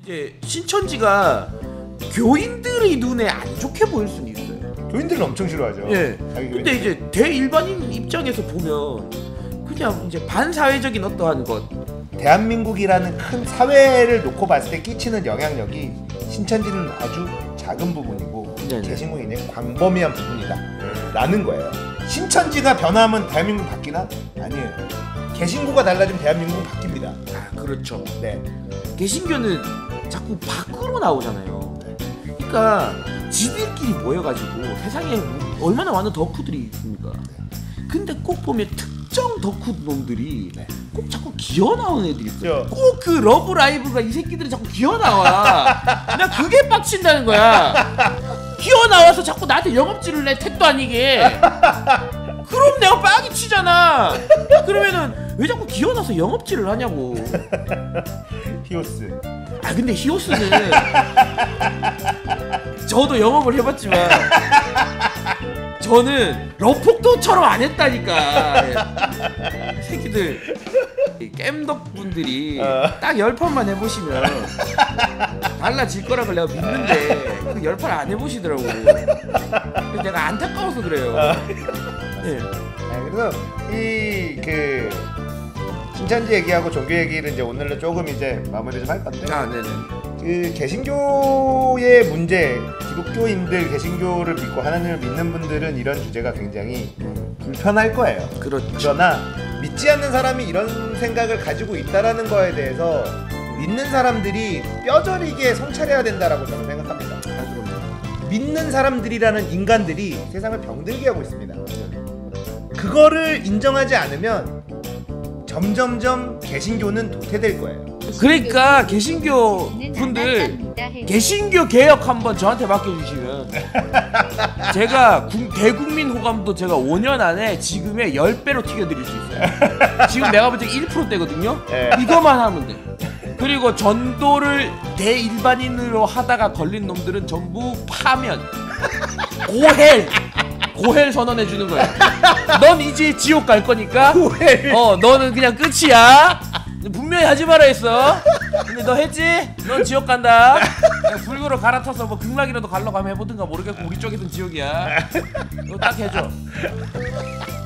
이제 신천지가 교인들의 눈에 안 좋게 보일 수는 있어요. 교인들은 엄청 싫어하죠. 예. 근데 이제 대일반인 입장에서 보면 그냥 이제 반사회적인 어떠한 것, 대한민국이라는 큰 사회를 놓고 봤을 때 끼치는 영향력이 신천지는 아주 작은 부분이고 네네. 개신교는 이제 광범위한 부분이다 라는 거예요. 신천지가 변하면 대한민국 바뀌나? 아니에요. 개신교가 달라지면 대한민국은 바뀝니다. 아 그렇죠. 네. 개신교는 자꾸 밖으로 나오잖아요. 그러니까 지들끼리 모여가지고 세상에 얼마나 많은 덕후들이 있습니까? 근데 꼭 보면 특정 덕후 놈들이 꼭 자꾸 기어 나오는 애들이 있어요. 꼭 그 러브라이브가 이 새끼들이 자꾸 기어 나와. 나 그게 빡친다는 거야. 기어 나와서 자꾸 나한테 영업질을 내, 택도 아니게. 그럼 내가 빡이 치잖아. 그러면은 왜 자꾸 기어 나서 영업질을 하냐고. 히오스. 아 근데 히오스는 저도 영업을 해봤지만 저는 러폭도처럼 안 했다니까. 새끼들 겜덕분들이 딱 10판만 해보시면 달라질 거라고 내가 믿는데 그 10판 안 해보시더라고. 그래서 내가 안타까워서 그래요. 네. 그래서 이 그 신천지 얘기하고 종교 얘기를 이제 오늘은 조금 이제 마무리 좀 할 건데. 아 네네. 그 개신교의 문제, 기독교인들 개신교를 믿고 하나님을 믿는 분들은 이런 주제가 굉장히 불편할 거예요. 그렇죠. 그러나 믿지 않는 사람이 이런 생각을 가지고 있다라는 거에 대해서 믿는 사람들이 뼈저리게 성찰해야 된다라고 저는 생각합니다. 믿는 사람들이라는 인간들이 세상을 병들게 하고 있습니다. 그거를 인정하지 않으면 점점점 개신교는 도태될 거예요. 그러니까 개신교 분들 개신교 개혁 한번 저한테 맡겨주시면 제가 대국민 호감도 제가 5년 안에 지금의 10배로 튀겨드릴 수 있어요. 지금 내가 볼 때 1%대거든요. 이거만 하면 돼. 그리고 전도를 대일반인으로 하다가 걸린 놈들은 전부 파면 고헬 선언해주는 거야. 넌 이제 지옥 갈 거니까 너는 그냥 끝이야. 분명히 하지 마라 했어. 근데 너 했지? 넌 지옥 간다. 불구로 갈아타서 뭐 극락이라도 가려고 하면 해보든가 모르겠고 우리 쪽에선 지옥이야. 너 딱 해줘.